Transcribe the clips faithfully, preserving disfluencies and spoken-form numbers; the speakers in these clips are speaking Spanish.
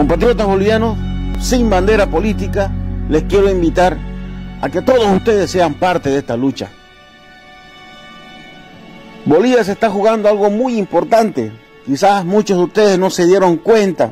Compatriotas bolivianos, sin bandera política, les quiero invitar a que todos ustedes sean parte de esta lucha. Bolivia se está jugando algo muy importante. Quizás muchos de ustedes no se dieron cuenta,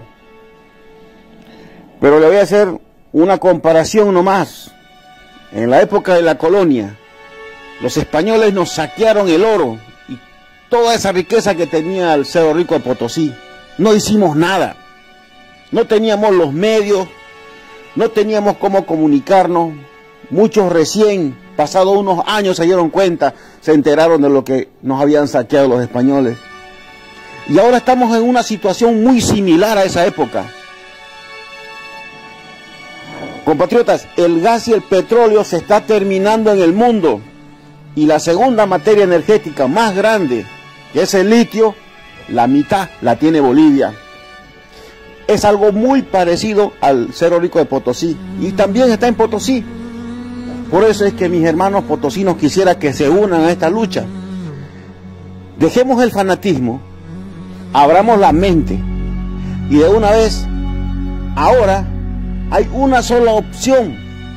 pero le voy a hacer una comparación nomás. En la época de la colonia, los españoles nos saquearon el oro y toda esa riqueza que tenía el Cerro Rico de Potosí. No hicimos nada. No teníamos los medios, no teníamos cómo comunicarnos. Muchos recién, pasados unos años, se dieron cuenta, se enteraron de lo que nos habían saqueado los españoles. Y ahora estamos en una situación muy similar a esa época. Compatriotas, el gas y el petróleo se está terminando en el mundo. Y la segunda materia energética más grande, que es el litio, la mitad la tiene Bolivia. Es algo muy parecido al Cerro Rico de Potosí. Y también está en Potosí. Por eso es que mis hermanos potosinos quisiera que se unan a esta lucha. Dejemos el fanatismo, abramos la mente y de una vez, ahora hay una sola opción.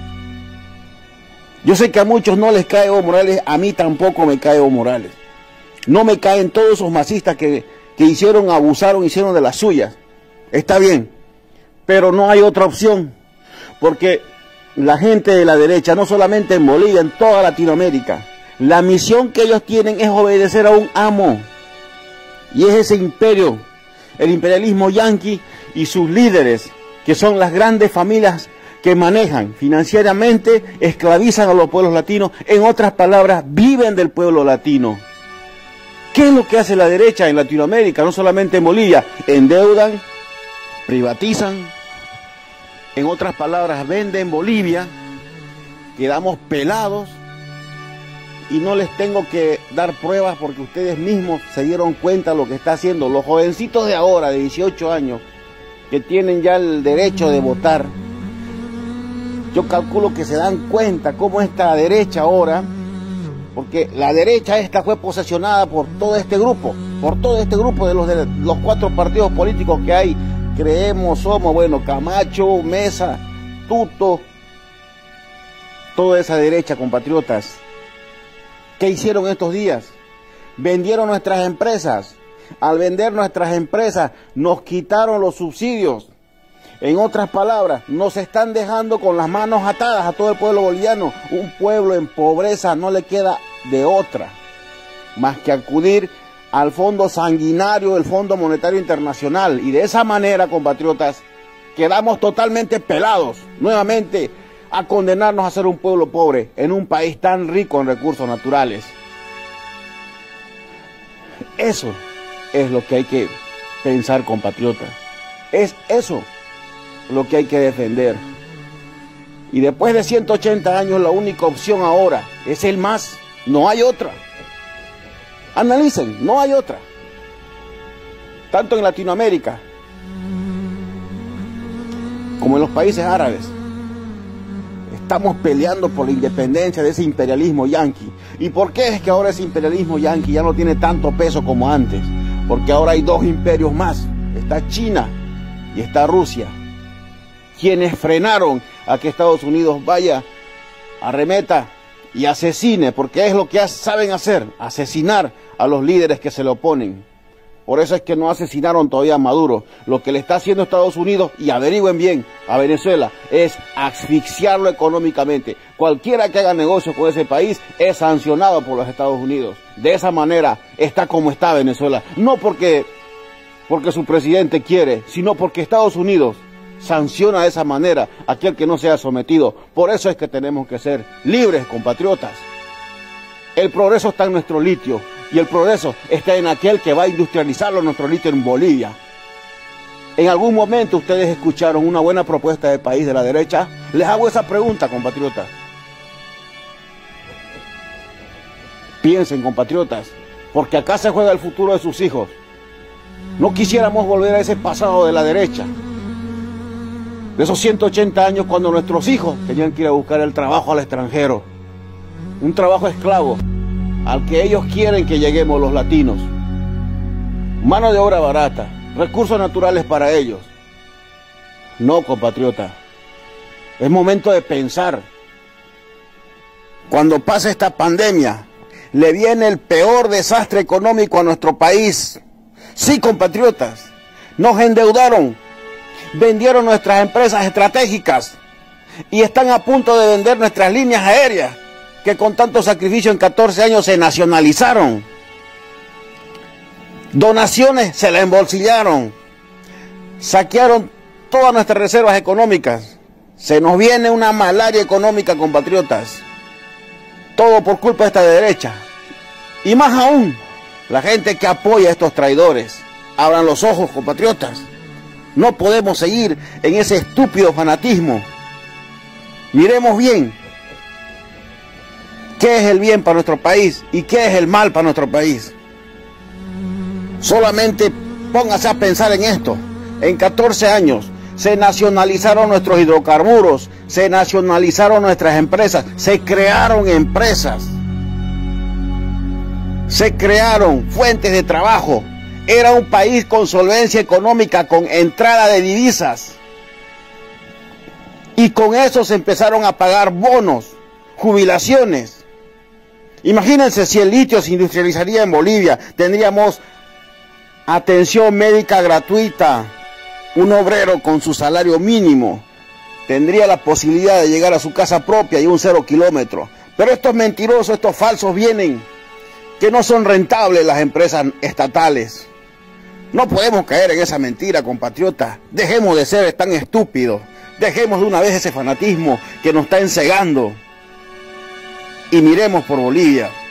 Yo sé que a muchos no les cae Evo Morales, a mí tampoco me cae Evo Morales. No me caen todos esos masistas que, que hicieron, abusaron, hicieron de las suyas. Está bien, pero no hay otra opción, porque la gente de la derecha, no solamente en Bolivia, en toda Latinoamérica, la misión que ellos tienen es obedecer a un amo, y es ese imperio, el imperialismo yanqui y sus líderes, que son las grandes familias que manejan financieramente, esclavizan a los pueblos latinos, en otras palabras, viven del pueblo latino. ¿Qué es lo que hace la derecha en Latinoamérica, no solamente en Bolivia? Endeudan, privatizan, en otras palabras, venden Bolivia, quedamos pelados y no les tengo que dar pruebas porque ustedes mismos se dieron cuenta de lo que está haciendo. Los jovencitos de ahora, de dieciocho años, que tienen ya el derecho de votar, yo calculo que se dan cuenta cómo esta derecha ahora, porque la derecha esta fue posesionada por todo este grupo, por todo este grupo de los, de los cuatro partidos políticos que hay. Creemos, somos, bueno, Camacho, Mesa, Tuto, toda esa derecha, compatriotas. ¿Qué hicieron estos días? Vendieron nuestras empresas. Al vender nuestras empresas, nos quitaron los subsidios. En otras palabras, nos están dejando con las manos atadas a todo el pueblo boliviano. Un pueblo en pobreza no le queda de otra, más que acudir al fondo sanguinario del Fondo Monetario Internacional. Y de esa manera, compatriotas, quedamos totalmente pelados, nuevamente, a condenarnos a ser un pueblo pobre en un país tan rico en recursos naturales. Eso es lo que hay que pensar, compatriotas. Es eso lo que hay que defender. Y después de ciento ochenta años, la única opción ahora es el MAS. No hay otra. Analicen, no hay otra. Tanto en Latinoamérica como en los países árabes, estamos peleando por la independencia de ese imperialismo yanqui. ¿Y por qué es que ahora ese imperialismo yanqui ya no tiene tanto peso como antes? Porque ahora hay dos imperios más. Está China y está Rusia, quienes frenaron a que Estados Unidos vaya, arremeta y asesine, porque es lo que saben hacer, asesinar a los líderes que se le oponen. Por eso es que no asesinaron todavía a Maduro. Lo que le está haciendo Estados Unidos, y averigüen bien, a Venezuela, es asfixiarlo económicamente. Cualquiera que haga negocio con ese país es sancionado por los Estados Unidos. De esa manera está como está Venezuela. No porque, porque su presidente quiere, sino porque Estados Unidos sanciona de esa manera a aquel que no sea sometido. Por eso es que tenemos que ser libres, compatriotas. El progreso está en nuestro litio y el progreso está en aquel que va a industrializarlo, nuestro litio en Bolivia. ¿En algún momento ustedes escucharon una buena propuesta de país de la derecha? Les hago esa pregunta, compatriotas. Piensen, compatriotas, porque acá se juega el futuro de sus hijos. No quisiéramos volver a ese pasado de la derecha, de esos ciento ochenta años cuando nuestros hijos tenían que ir a buscar el trabajo al extranjero, un trabajo esclavo al que ellos quieren que lleguemos los latinos, mano de obra barata, recursos naturales para ellos. No, compatriota. Es momento de pensar. Cuando pase esta pandemia, le viene el peor desastre económico a nuestro país. Sí, compatriotas, nos endeudaron, vendieron nuestras empresas estratégicas y están a punto de vender nuestras líneas aéreas, que con tanto sacrificio en catorce años se nacionalizaron. Donaciones se la embolsillaron, saquearon todas nuestras reservas económicas. Se nos viene una malaria económica, compatriotas. Todo por culpa de esta derecha. Y más aún, la gente que apoya a estos traidores. Abran los ojos, compatriotas. No podemos seguir en ese estúpido fanatismo. Miremos bien qué es el bien para nuestro país y qué es el mal para nuestro país. Solamente póngase a pensar en esto. En catorce años se nacionalizaron nuestros hidrocarburos, se nacionalizaron nuestras empresas, se crearon empresas, se crearon fuentes de trabajo. Era un país con solvencia económica, con entrada de divisas. Y con eso se empezaron a pagar bonos, jubilaciones. Imagínense si el litio se industrializaría en Bolivia, tendríamos atención médica gratuita. Un obrero con su salario mínimo tendría la posibilidad de llegar a su casa propia y un cero kilómetro. Pero estos mentirosos, estos falsos vienen, que no son rentables las empresas estatales. No podemos caer en esa mentira, compatriotas. Dejemos de ser tan estúpidos. Dejemos de una vez ese fanatismo que nos está ensegando. Y miremos por Bolivia.